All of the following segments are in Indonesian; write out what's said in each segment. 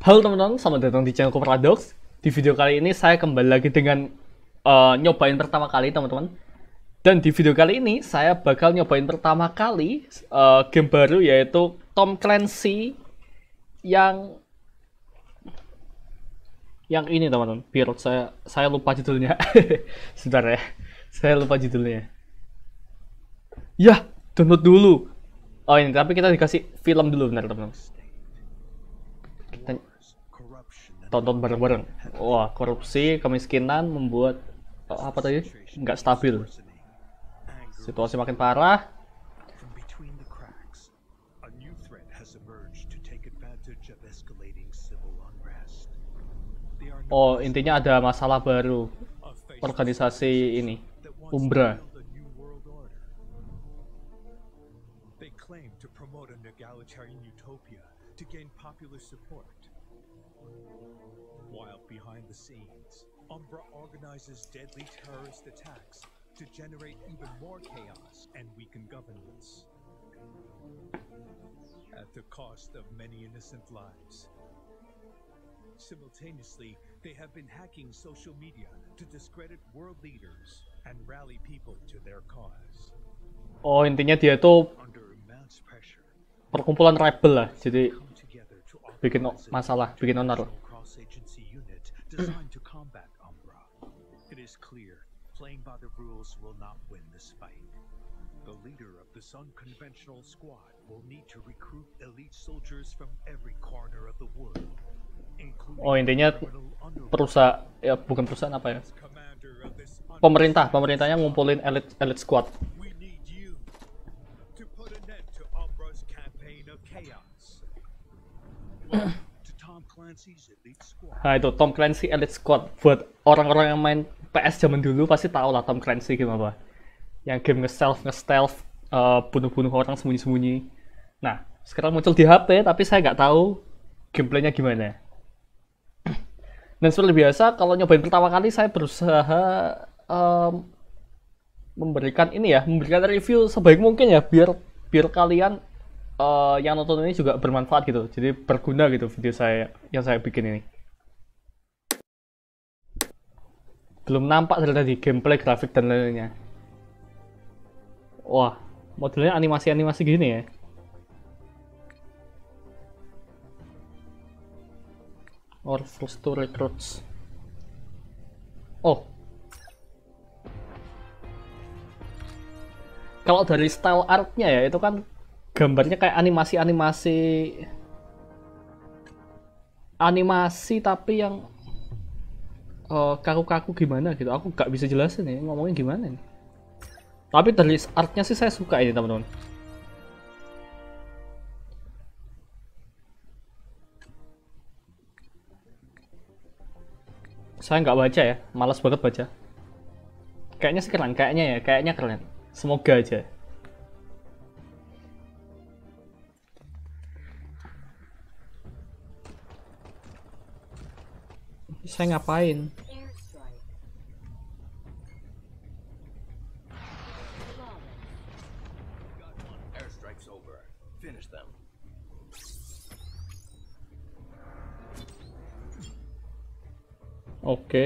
Halo teman-teman, selamat datang di channel Paradox. Di video kali ini saya kembali lagi dengan nyobain pertama kali teman-teman. Dan di video kali ini saya bakal nyobain pertama kali game baru yaitu Tom Clancy yang ini teman-teman. Biar saya lupa judulnya. Sebentar ya, saya lupa judulnya. Ya, download dulu. Oh ini, tapi kita dikasih film dulu benar teman-teman. Kita tonton bareng-bareng. Wah, korupsi, kemiskinan membuat apa tadi? Nggak stabil. Situasi makin parah. Oh, intinya ada masalah baru. Organisasi ini, Umbra. While behind the scenes, Umbra organizes deadly terrorist attacks to generate even more chaos and weaken governments. At the cost of many innocent lives. Simultaneously, they have been hacking social media to discredit world leaders and rally people to their cause. Oh, intinya dia tuh Under immense pressure, perkumpulan rebel lah. Jadi come together to bikin organize masalah, bikin onar. cross-agency unit designed to combat Umbra. It is clear, playing by the rules will not win this fight. The leader of the Sun Conventional Squad will need to recruit elite soldiers from every corner of the world, including Oh, intinya criminal underworld. perusahaan ya, bukan perusahaan apa ya? Commander of this Pemerintahnya ngumpulin elite squad. we need you to put an end to Umbra's campaign of chaos. Welcome to Tom Clancy's Elite Squad. Nah, itu Tom Clancy Elite Squad. Buat orang-orang yang main PS zaman dulu pasti tahu lah Tom Clancy gimana. Yang game nge-stealth, bunuh-bunuh orang sembunyi-sembunyi. Nah, sekarang muncul di HP, tapi saya nggak tahu gameplaynya gimana. Dan seperti biasa, kalau nyobain pertama kali, saya berusaha memberikan review sebaik mungkin ya, biar kalian yang nonton ini juga bermanfaat gitu. Jadi berguna gitu video yang saya bikin ini. Belum nampak dari tadi gameplay, grafik dan lainnya. Wah, modelnya animasi-animasi gini ya. Or first to recruits. Oh. Kalau dari style artnya ya, itu kan gambarnya kayak animasi tapi yang kaku-kaku gimana gitu. Aku nggak bisa jelasin ya, ngomongin gimana nih. Tapi dari artnya sih saya suka ini teman-teman. Saya nggak baca ya, malas banget baca. Kayaknya sih keren, kayaknya keren. Semoga aja. Saya ngapain? Airstrike's over. Finish them. Oke.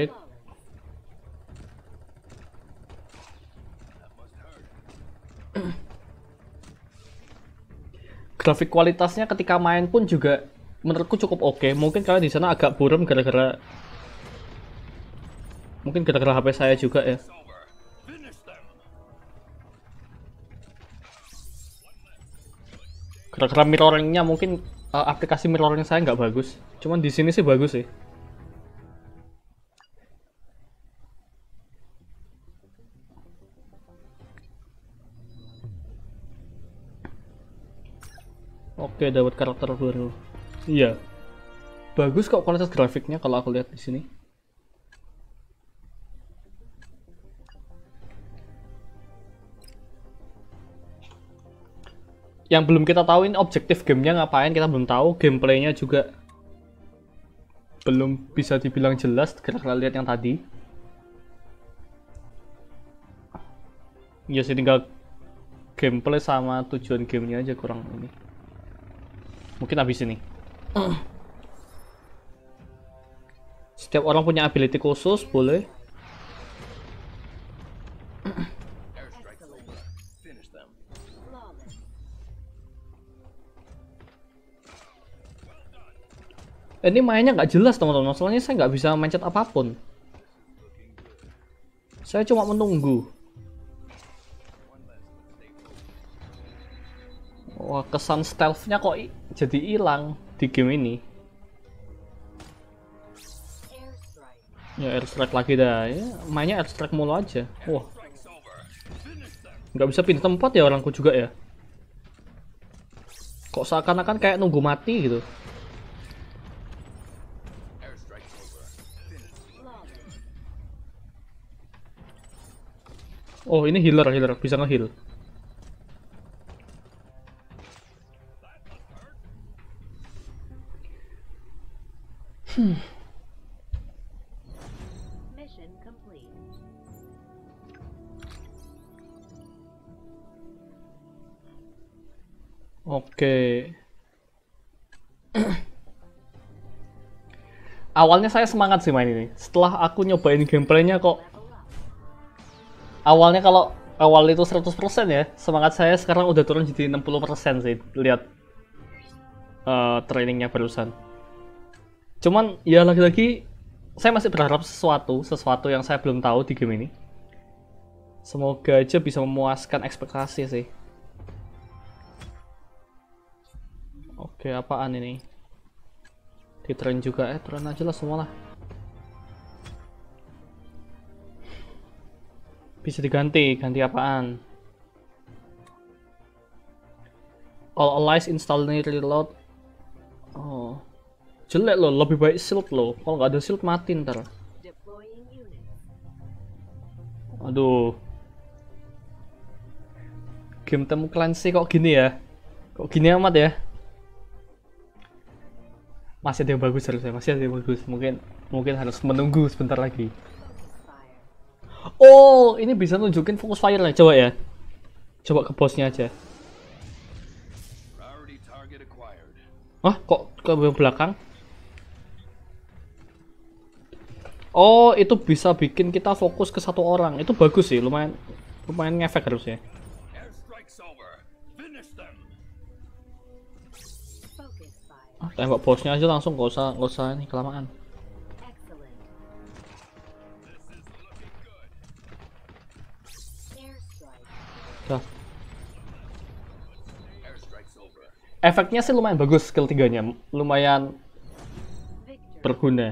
Grafik kualitasnya ketika main pun juga menurutku cukup oke. Mungkin kalian di sana agak buram gara-gara HP saya juga ya. Over. Finish them. Gara-gara mirroringnya mungkin aplikasi mirroring saya nggak bagus. Cuman di sini sih bagus sih. Oke, dapat karakter baru. Iya. Bagus kok kualitas grafiknya kalau aku lihat di sini. Yang belum kita tahu ini objektif gamenya ngapain, kita belum tahu. Gameplaynya juga belum bisa dibilang jelas. Kita lihat yang tadi. Ya sih tinggal gameplay sama tujuan gamenya aja kurang ini. Mungkin habis ini. Setiap orang punya ability khusus, boleh. Airstrike's over. Finish them. Flawless. Ini mainnya nggak jelas teman-teman, soalnya saya nggak bisa mencet apapun. Saya cuma menunggu. Wah, kesan stealth-nya kok jadi hilang di game ini. Airstrike. Ya airstrike lagi dah, ya mainnya airstrike mulu aja. Wah, Strike's over. Finish them. nggak bisa pindah tempat ya orangku juga ya. Kok seakan-akan kayak nunggu mati gitu. Airstrike's over. Finish. Flawless. Oh, ini healer bisa nge-heal. Mission complete. Oke. Awalnya saya semangat sih main ini. Setelah aku nyobain gameplaynya kok Level up. awalnya kalau awal itu 100% ya, semangat saya sekarang udah turun jadi 60% sih. Lihat trainingnya barusan. Cuman ya lagi-lagi saya masih berharap sesuatu yang saya belum tahu di game ini. Semoga aja bisa memuaskan ekspektasi sih. Oke, apaan ini? Di train juga, train aja lah semua lah. Bisa ganti apaan? All allies install ini reload. Oh, jelek loh, lebih baik shield loh. Kalau nggak ada shield mati ntar. Deploying units. Aduh. Game Tom Clancy kok gini ya? Kok gini amat ya? Masih ada yang bagus harusnya, masih ada yang bagus. Mungkin harus menunggu sebentar lagi. Focus fire. Oh, ini bisa nunjukin fokus fire-nya. Coba ya. Coba ke bosnya aja. Priority target acquired. Hah? Kok ke belakang? Oh, itu bisa bikin kita fokus ke satu orang. Itu bagus sih, lumayan ngefek harusnya. Airstrike's over. Finish them. Focus fire. Ah, tembak bosnya aja langsung, nggak usah ini kelamaan. Excellent. Airstrike. Dah. Airstrike's over. Efeknya sih lumayan bagus, skill 3-nya. Lumayan Victory. berguna.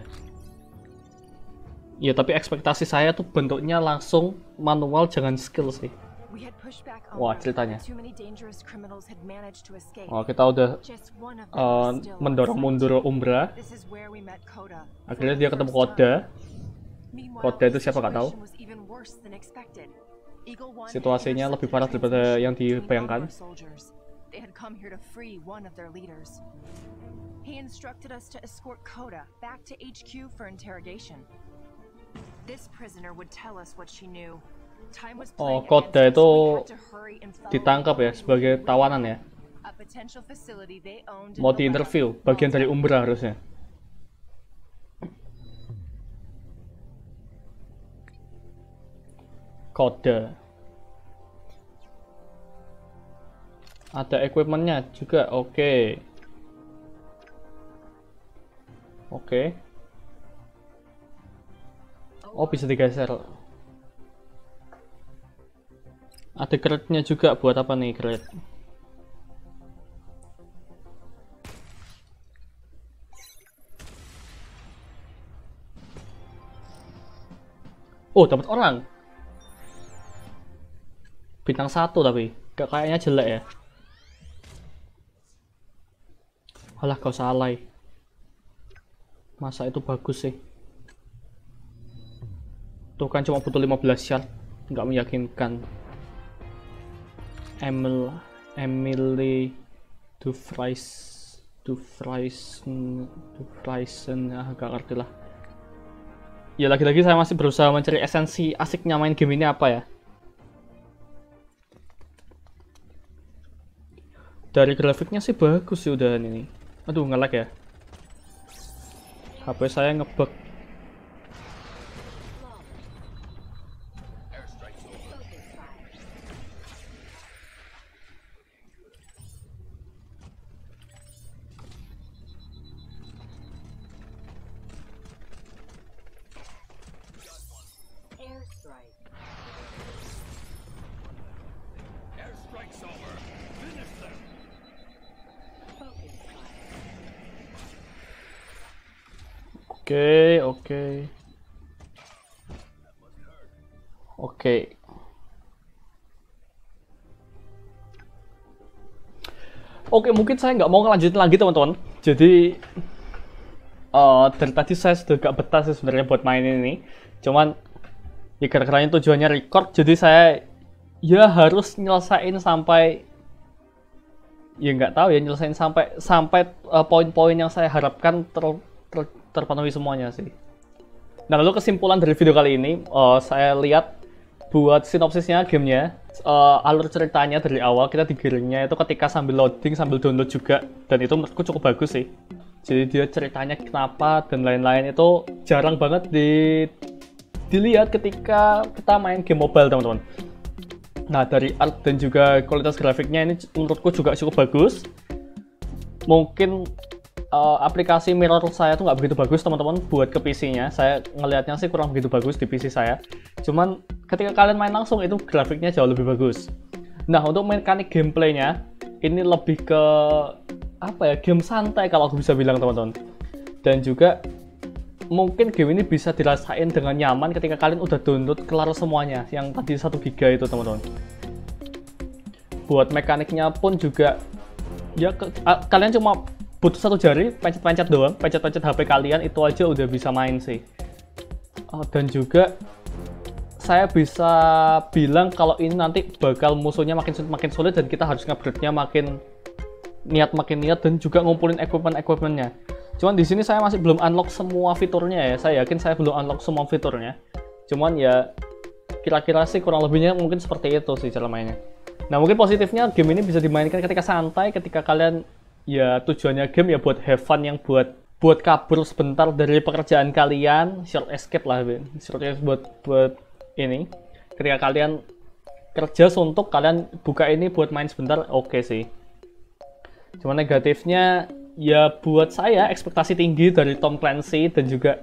Ya, tapi ekspektasi saya tuh bentuknya langsung manual, jangan skill sih. We had pushed back Wah, Umbra, ceritanya. but too many dangerous criminals had managed to escape. Oh, kita udah Just one of them was still mendorong on mundur site. Umbra. This is where we met Coda. Akhirnya for dia the ketemu first Koda. time. Meanwhile, Koda itu the siapa nggak tahu. situation was even worse than expected. Eagle One had Situasinya lebih intercepted parah a daripada transmission yang between dibayangkan. Umbra soldiers. They had come here to free one of their leaders. He instructed us to escort Coda back to HQ for interrogation. This prisoner would tell us what she knew. Time was Oh, playing Koda against us. itu We had to hurry and follow ditangkap ya the sebagai lead. tawanan ya. A potential facility they owned in Mau the di lab. interview, bagian dari Umbra harusnya. Koda. Ada equipmentnya juga, oke. Oke. Oh, bisa digeser. Ada crate-nya juga, buat apa nih crate? Oh, dapat orang. Bintang 1 tapi kayaknya jelek ya. Alah, kau salah. Masa itu bagus sih. Tuh kan cuma butuh 15 shot, nggak meyakinkan. Emily Dufresne, gak ngerti lah. Ya lagi-lagi saya masih berusaha mencari esensi asiknya main game ini apa ya. Dari grafiknya sih bagus sih udahan ini. Aduh, nge-lag ya. HP saya ngebug. Oke, oke. Oke. Oke, mungkin saya nggak mau ngelanjutin lagi teman-teman. Jadi dari tadi saya sudah gak betah sih sebenarnya buat main ini. Cuman ya gara-gara ini tujuannya record, jadi saya ya harus nyelesain sampai ya nggak tahu ya nyelesain sampai poin-poin yang saya harapkan terpenuhi semuanya sih. Nah, lalu kesimpulan dari video kali ini, saya lihat buat sinopsisnya gamenya, alur ceritanya dari awal kita digiringnya itu ketika sambil loading, sambil download juga, dan itu menurutku cukup bagus sih. Jadi dia ceritanya kenapa dan lain-lain itu jarang banget dilihat ketika kita main game mobile teman-teman. Nah, dari art dan juga kualitas grafiknya ini menurutku juga cukup bagus. Mungkin aplikasi mirror saya tuh nggak begitu bagus teman-teman buat ke PC-nya. Saya ngelihatnya sih kurang begitu bagus di PC saya. Cuman ketika kalian main langsung itu grafiknya jauh lebih bagus. Nah, untuk mekanik gameplaynya ini lebih ke apa ya, game santai kalau aku bisa bilang teman-teman. Dan juga mungkin game ini bisa dirasain dengan nyaman ketika kalian udah download kelar semuanya yang tadi 1 GB itu teman-teman. Buat mekaniknya pun juga ya kalian cuma butuh 1 jari, pencet-pencet doang, pencet-pencet HP kalian itu aja udah bisa main sih. Dan juga saya bisa bilang kalau ini nanti bakal musuhnya makin sulit dan kita harus nge-upgrade-nya makin niat dan juga ngumpulin equipment-equipmentnya. Cuman di sini saya masih belum unlock semua fiturnya ya. Saya yakin saya belum unlock semua fiturnya. Cuman ya kira-kira sih kurang lebihnya mungkin seperti itu sih cara mainnya. Nah, mungkin positifnya game ini bisa dimainkan ketika santai, ketika kalian ya tujuannya game ya buat have fun, yang buat kabur sebentar dari pekerjaan kalian, short escape lah, short escape buat ini. Ketika kalian kerja suntuk, kalian buka ini buat main sebentar, oke sih. Cuma negatifnya ya buat saya ekspektasi tinggi dari Tom Clancy dan juga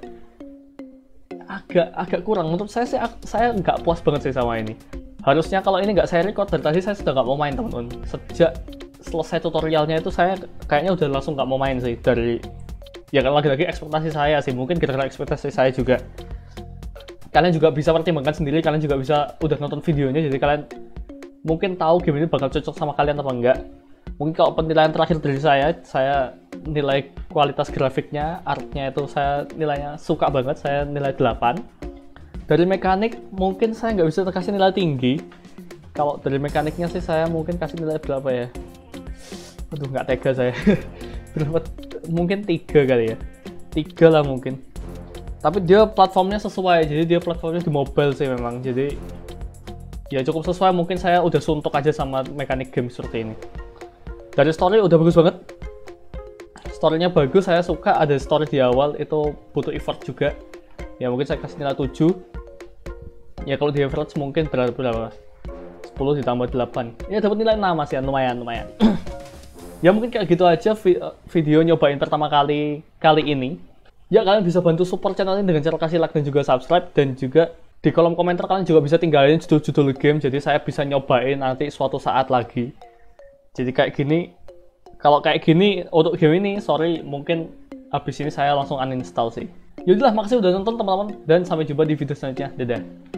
agak kurang. Menurut saya sih saya nggak puas banget sih sama ini. Harusnya kalau ini nggak saya record dari tadi saya sudah nggak mau main teman-teman. Sejak selesai tutorialnya itu saya kayaknya udah langsung nggak mau main sih. Dari ya kan lagi-lagi ekspektasi saya sih, mungkin gara-gara ekspektasi saya juga. Kalian juga bisa pertimbangkan sendiri, kalian juga bisa udah nonton videonya, jadi kalian mungkin tahu game ini bakal cocok sama kalian apa enggak. Mungkin kalau penilaian terakhir dari saya nilai kualitas grafiknya, artnya itu saya nilainya suka banget, saya nilai 8. Dari mekanik mungkin saya nggak bisa kasih nilai tinggi. Kalau dari mekaniknya sih saya mungkin kasih nilai berapa ya? Aduh, nggak tega saya. Berapa? Mungkin 3 kali ya. 3 lah mungkin. Tapi dia platformnya sesuai, jadi dia platformnya di mobile sih memang. Jadi ya cukup sesuai, mungkin saya udah suntuk aja sama mekanik game seperti ini. Dari story udah bagus banget. Story-nya bagus, saya suka ada story di awal, itu butuh effort juga. Ya mungkin saya kasih nilai 7. Ya kalau di average mungkin berapa? 10 ditambah 8. Ya dapat nilai 6 masih ya, lumayan. Ya mungkin kayak gitu aja video nyobain pertama kali ini. Ya kalian bisa bantu support channel ini dengan cara kasih like dan juga subscribe, dan juga di kolom komentar kalian juga bisa tinggalin judul-judul game, jadi saya bisa nyobain nanti suatu saat lagi. Jadi kayak gini, kalau kayak gini untuk game ini, sorry mungkin habis ini saya langsung uninstall sih. Yaudah, makasih udah nonton teman-teman, dan sampai jumpa di video selanjutnya. Dadah.